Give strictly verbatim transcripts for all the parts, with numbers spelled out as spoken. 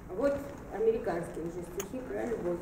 Вот американские уже стихи про любовь.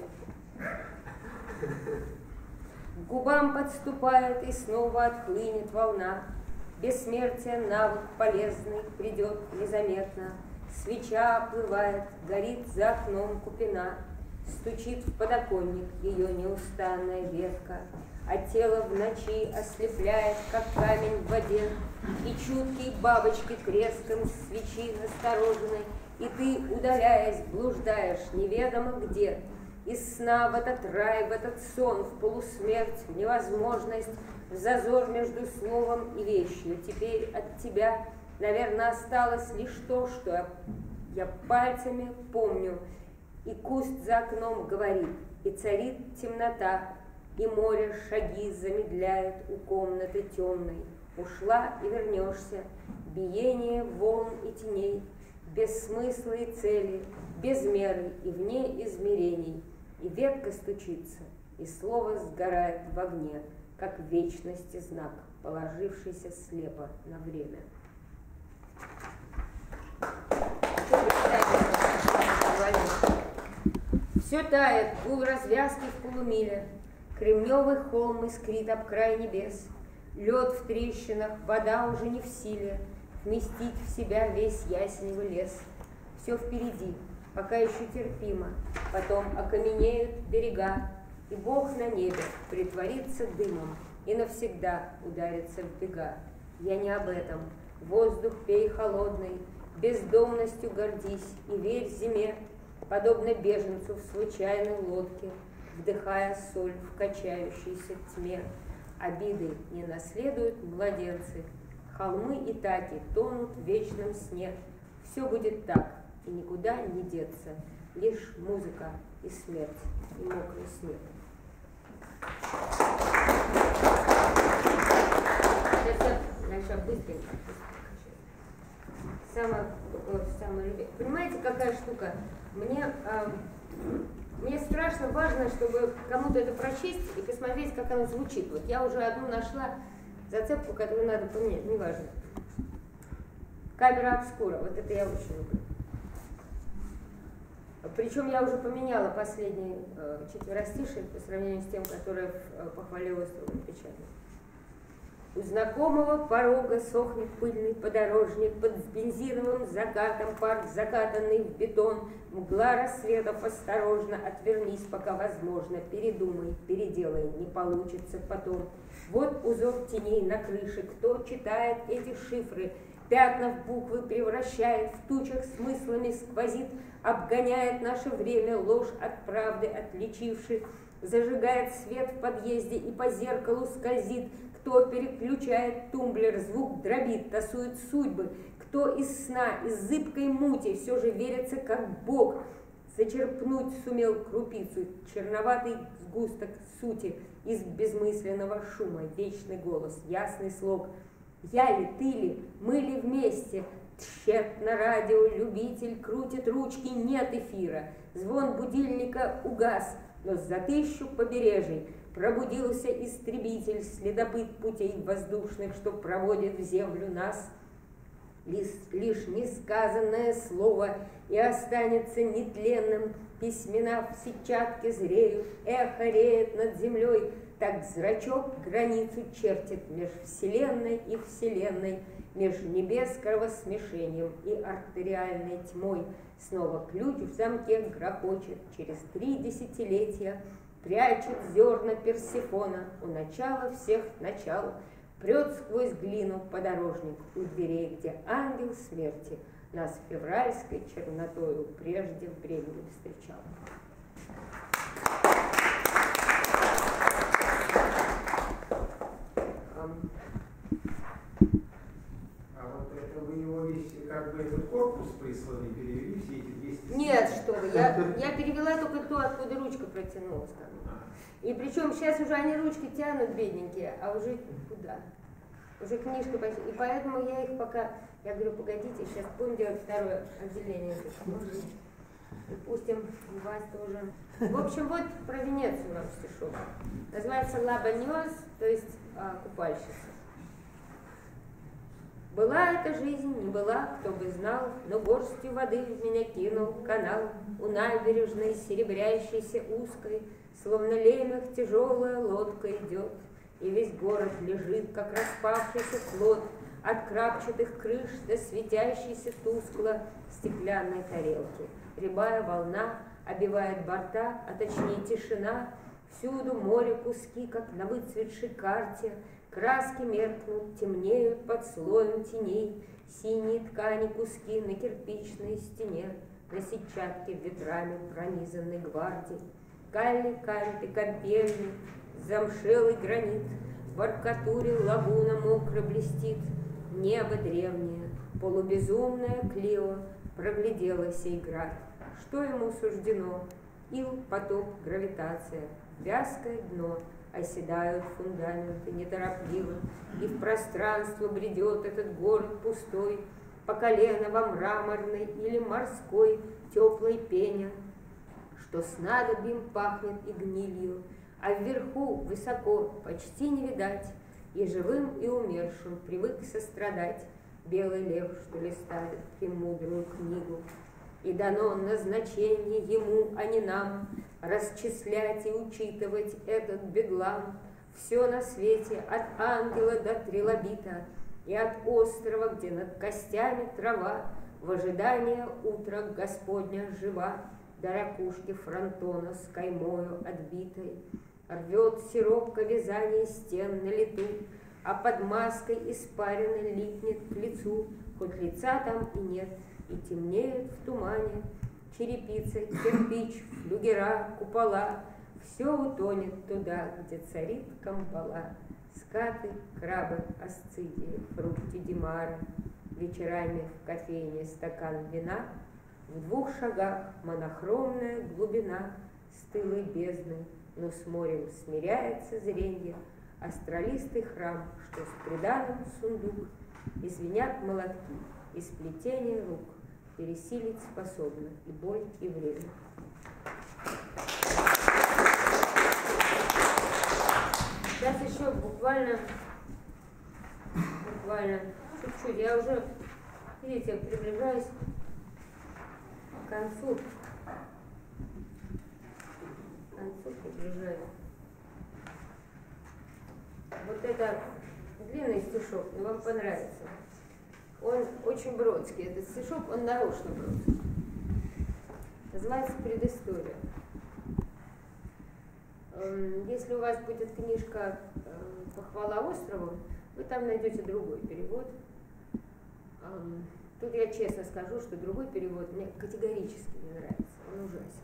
К губам подступает и снова отхлынет волна. Бессмертие навык полезный придет незаметно. Свеча оплывает, горит за окном купина. Стучит в подоконник ее неустанная ветка, а тело в ночи ослепляет, как камень в воде. И чуткие бабочки треском свечи настороженной, и ты, удаляясь, блуждаешь неведомо где. Из сна в этот рай, в этот сон, в полусмерть, в невозможность, в зазор между словом и вещью. Теперь от тебя, наверное, осталось лишь то, что я, я пальцами помню. И куст за окном говорит, и царит темнота, и море шаги замедляет у комнаты темной. Ушла и вернешься, биение волн и теней, без смысла и цели, без меры и вне измерений. И ветка стучится, и слово сгорает в огне, как вечности знак, положившийся слепо на время. Все тает, гул развязки в полумиле, кремневый холм искрит об край небес, лед в трещинах, вода уже не в силе вместить в себя весь ясеневый лес. Все впереди, пока еще терпимо, потом окаменеют берега, и Бог на небе притворится дымом и навсегда ударится в бега. Я не об этом. Воздух пей холодный, бездомностью гордись и верь зиме, подобно беженцу в случайной лодке, вдыхая соль в качающейся тьме. Обиды не наследуют младенцы, холмы и таки тонут в вечном сне. Все будет так, и никуда не деться, лишь музыка и смерть, и мокрый снег. Сейчас я, значит, быстренько. Самое, самое любимое. Понимаете, какая штука? Мне, э, мне страшно важно, чтобы кому-то это прочесть и посмотреть, как оно звучит. Вот я уже одну нашла зацепку, которую надо поменять, неважно. Камера обскура, вот это я очень люблю. Причем я уже поменяла последний э, четверостишие по сравнению с тем, которое э, похвалила строгой печатной. У знакомого порога сохнет пыльный подорожник, под бензиновым закатом парк закатанный в бетон. Мгла рассветов осторожно, отвернись, пока возможно, передумай, переделай, не получится потом. Вот узор теней на крыше, кто читает эти шифры, пятна в буквы превращает, в тучах смыслами сквозит, обгоняет наше время ложь от правды отличивши, зажигает свет в подъезде и по зеркалу скользит. Кто переключает тумблер, звук дробит, тасует судьбы, кто из сна, из зыбкой мути все же верится, как Бог, зачерпнуть сумел крупицу, черноватый сгусток сути из безмысленного шума, вечный голос, ясный слог. Я ли, ты ли, мы ли вместе? Тщетно радио, любитель крутит ручки, нет эфира. Звон будильника угас, но за тысячу побережий пробудился истребитель, следопыт путей воздушных, что проводит в землю нас. Лишь, лишь несказанное слово и останется нетленным, письмена в сетчатке зреют, эхо реет над землей, так зрачок границу чертит меж вселенной и вселенной, меж небес кровосмешением и артериальной тьмой. Снова ключ в замке грохочет, через три десятилетия прячет зерна Персефона у начала всех начал, прет сквозь глину подорожник у дверей, где ангел смерти нас февральской чернотою прежде времени встречал. А вот это вы его весь, как бы этот корпус присланный, перевели все эти двести? Нет, что вы, я, я перевела только то, откуда ручка протянулась. И причем сейчас уже они ручки тянут, бедненькие, а уже куда? Уже книжка, и поэтому я их пока, я говорю, погодите, сейчас будем делать второе отделение. И пустим вас тоже. В общем, вот про Венецию вам стишок. Называется «Ла Баньос», то есть а, купальщица. Была эта жизнь, не была, кто бы знал, но горстью воды в меня кинул канал. У набережной, серебрящейся узкой, словно лемех тяжелая лодка идет, и весь город лежит, как распавшийся плод, от крапчатых крыш до светящейся тускло стеклянной тарелки. Рябая волна обивает борта, а точнее тишина, всюду море куски, как на выцветшей карте, краски меркнут, темнеют под слоем теней, синие ткани куски на кирпичной стене, на сетчатке ветрами пронизанной гвардии. Калли, канты, копельни, замшелый гранит, в аркатуре лагуна мокро блестит. Небо древнее, полубезумное Клио проглядела сей град. Что ему суждено? Ил, потоп, гравитация, вязкое дно, оседают фундаменты неторопливо, и в пространство бредет этот город пустой, по колено во мраморной или морской теплой пене, что снадобьем пахнет и гнилью, а вверху высоко почти не видать, и живым, и умершим привык сострадать белый лев, что листает премудрую книгу. И дано назначение ему, а не нам, расчислять и учитывать этот бедлам. Все на свете, от ангела до трилобита, и от острова, где над костями трава, в ожидании утра Господня жива, до ракушки фронтона с каймою отбитой. Рвет сиропка вязание стен на лету, а под маской испарина липнет к лицу, хоть лица там и нет, и темнеют в тумане черепица, кирпич, флюгера, купола. Все утонет туда, где царит камбала. Скаты, крабы, асцидии, фрукти димары. Вечерами в кофейне стакан вина, в двух шагах монохромная глубина стылой бездны, но с морем смиряется зренье, астралистый храм, что с приданым сундук, и звенят молотки, и сплетение рук пересилить способно и боль, и время. Сейчас еще буквально, буквально чуть-чуть, я уже, видите, приближаюсь к концу, к концу приближаюсь. Вот это длинный стишок, но вам понравится. Он очень бродский, этот стишок, он нарочно бродский. Называется «Предыстория». Если у вас будет книжка «Похвала острову», вы там найдете другой перевод. Тут я честно скажу, что другой перевод мне категорически не нравится, он ужасен.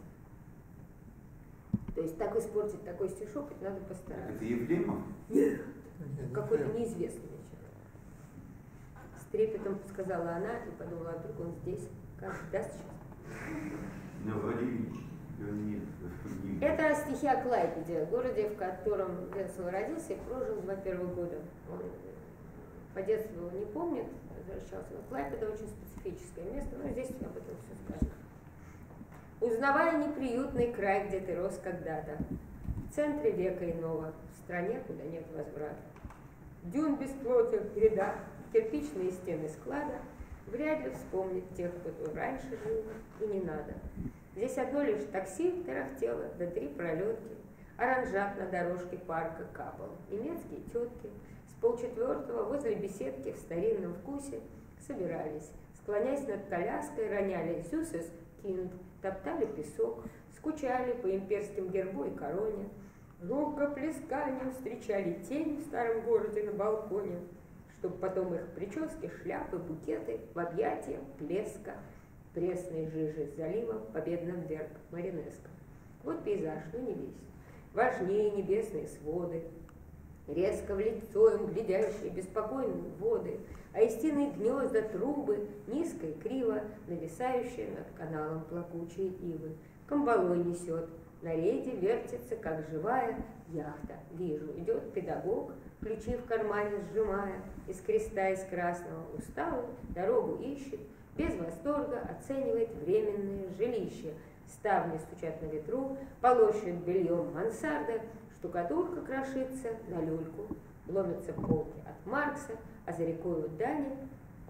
То есть так испортить такой стишок, это надо постараться. Это Евлемов? Нет, какой-то неизвестный человек. С трепетом сказала она и подумала, а вдруг он здесь, как даст сейчас. Но Владимирович, нет. Это стихи о Клайпеде, городе, в котором Венцелов родился и прожил два первых года. Он по детству его не помнит, возвращался. Но Клайпеда очень специфическое место, но здесь об этом все сказано. Узнавая неприютный край, где ты рос когда-то, в центре века иного, в стране, куда нет возврата. Дюн бесплотия в рядах, кирпичные стены склада, вряд ли вспомнит тех, кто тут раньше жил, и не надо. Здесь одно лишь такси тарахтело, да три пролетки, оранжат на дорожке парка капал, немецкие тетки с полчетвертого возле беседки в старинном вкусе собирались, склонясь над коляской, роняли «Зюсес кинд», топтали песок, скучали по имперским гербу и короне, рукоплесканием встречали тень в старом городе на балконе, чтобы потом их прически, шляпы, букеты в объятия плеска, пресной жижи с заливом победным вверх Маринеско. Вот пейзаж, ну не весь. Важнее небесные своды, резко в лицо им глядящие беспокойные воды, а истинные гнезда, трубы, низко и криво, нависающие над каналом плакучие ивы. Камбалой несет, на рейде вертится, как живая яхта. Вижу, идет педагог, ключи в кармане сжимая, из креста из красного усталый, дорогу ищет, без восторга оценивает временное жилище. Ставни стучат на ветру, полощет бельем мансарда, штукатурка крошится на люльку, ломятся полки от Маркса, а за рекой у Дани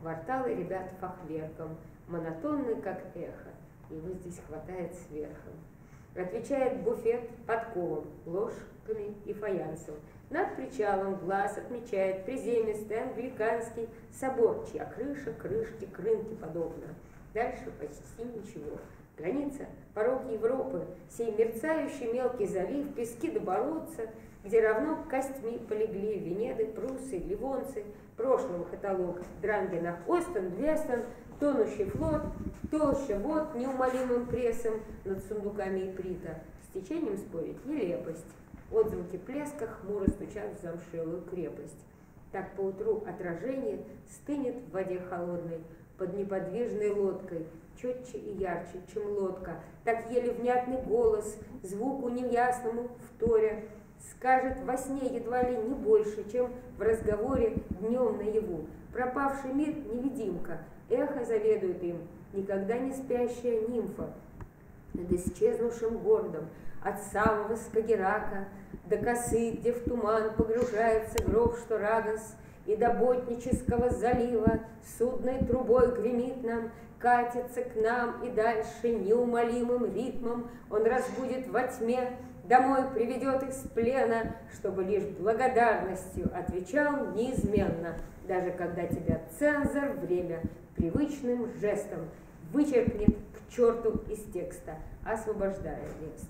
Кварталы ребят фахверком, монотонны, как эхо, его здесь хватает сверху. Отвечает буфет подковом, ложками и фаянсом. Над причалом глаз отмечает приземистый англиканский собор, чья крыша крышке крынки подобна. Дальше почти ничего. Граница, порог Европы, сей мерцающий мелкий залив, пески до болотца, где равно костьми полегли Венеды, пруссы, ливонцы, прошлого каталог Дрангена, Остен, Вестон, тонущий флот, толща вод неумолимым прессом над сундуками иприта. С течением спорить нелепость. Отзвуки плеска хмуро стучат в замшелую крепость. Так поутру отражение стынет в воде холодной под неподвижной лодкой, четче и ярче, чем лодка. Так еле внятный голос, звуку неясному вторя, скажет во сне едва ли не больше, чем в разговоре днем наяву. Пропавший мир — невидимка, эхо заведует им, никогда не спящая нимфа. Над исчезнувшим городом, от самого Скагерака до косы, где в туман погружается гроб Шторагас, и до Ботнического залива судной трубой гремит нам, катится к нам и дальше неумолимым ритмом он разбудит во тьме, домой приведет из плена, чтобы лишь благодарностью отвечал неизменно, даже когда тебя цензор время привычным жестом вычеркнет к черту из текста, освобождая место.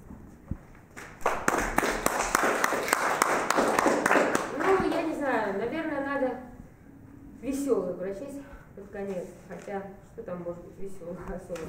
Ну, я не знаю, наверное, надо веселый прочесть под конец, хотя что там может быть веселого особо.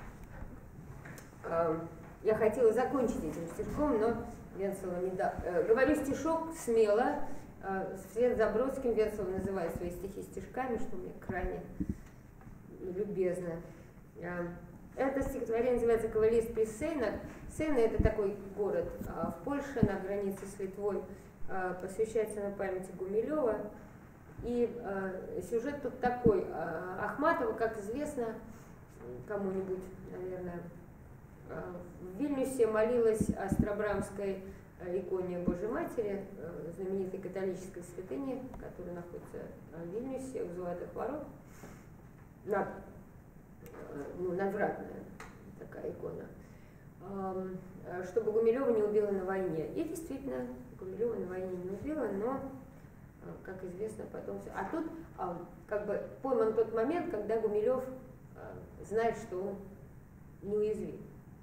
Я хотела закончить этим стишком, но Венцелова не дал. Говорю стишок смело, вслед за Бродским Венцелова называет свои стихи стишками, что мне крайне любезно. Это стихотворение называется «Кавалист при Сейнах». Сейна — это такой город в Польше на границе с Литвой, посвящается на памяти Гумилева. И сюжет тут такой. Ахматова, как известно кому-нибудь, наверное, в Вильнюсе молилась о Страбрамской иконе Божьей Матери, знаменитой католической святыне, которая находится в Вильнюсе, у Золотых Ворот. Над, ну, надвратная такая икона. Чтобы Гумилева не убила на войне. И действительно, Гумилева на войне не убила, но, как известно, потом все. А тут как бы пойман тот момент, когда Гумилев знает, что он неуязвим.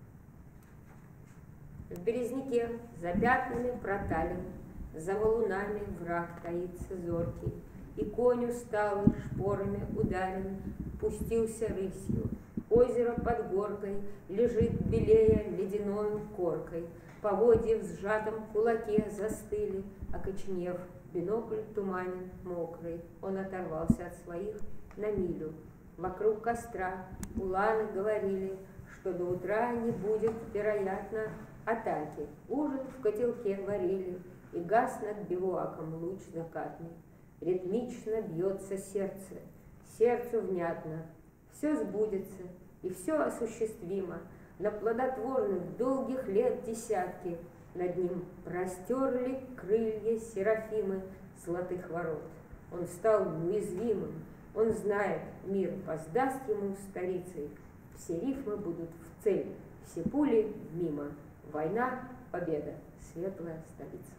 В Березняке за пятнами проталин, за валунами враг таится зоркий, и конь усталый шпорами ударен пустился рысью. Озеро под горкой лежит белея ледяною коркой, поводья в сжатом кулаке застыли, окоченев, бинокль туманен мокрый. Он оторвался от своих на милю. Вокруг костра уланы говорили, что до утра не будет, вероятно, атаки. Ужин в котелке варили, и гас над бивуаком луч закатный. Ритмично бьется сердце, сердцу внятно. Все сбудется, и все осуществимо. На плодотворных долгих лет десятки над ним простерли крылья серафимы золотых ворот. Он стал неуязвимым, он знает, мир воздаст ему старицей. Все рифмы будут в цель, все пули мимо. Война, победа, светлая столица.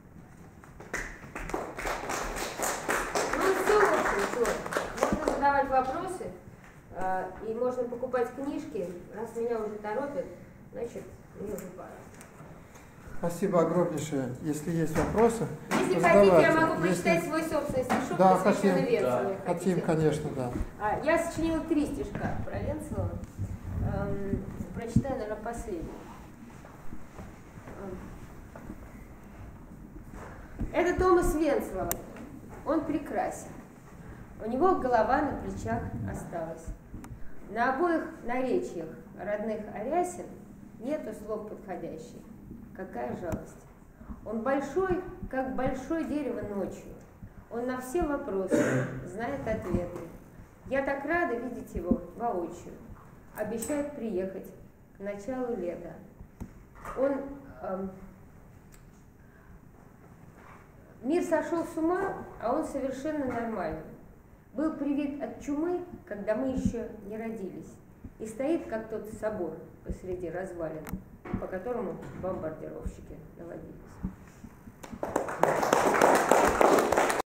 Ну все, в общем, можно задавать вопросы, и можно покупать книжки. Раз меня уже торопят, значит, мне уже пора. Спасибо огромнейшее. Если есть вопросы, если хотите, я могу прочитать Если... свой собственный стишок, да, посвященный хотим, Венцелову. Да. Хотим, конечно, да. Я сочинила три стишка про Венцелова. Эм, прочитаю, наверное, последний. Это Томас Венцелов. Он прекрасен. У него голова на плечах осталась. На обоих наречиях родных Арясин нету слов подходящих. Какая жалость. Он большой, как большое дерево ночью. Он на все вопросы знает ответы. Я так рада видеть его воочию. Обещает приехать к началу лета. Он... Эм, мир сошел с ума, а он совершенно нормальный. был привит от чумы, когда мы еще не родились, и стоит, как тот собор посреди развалин, по которому бомбардировщики наводились.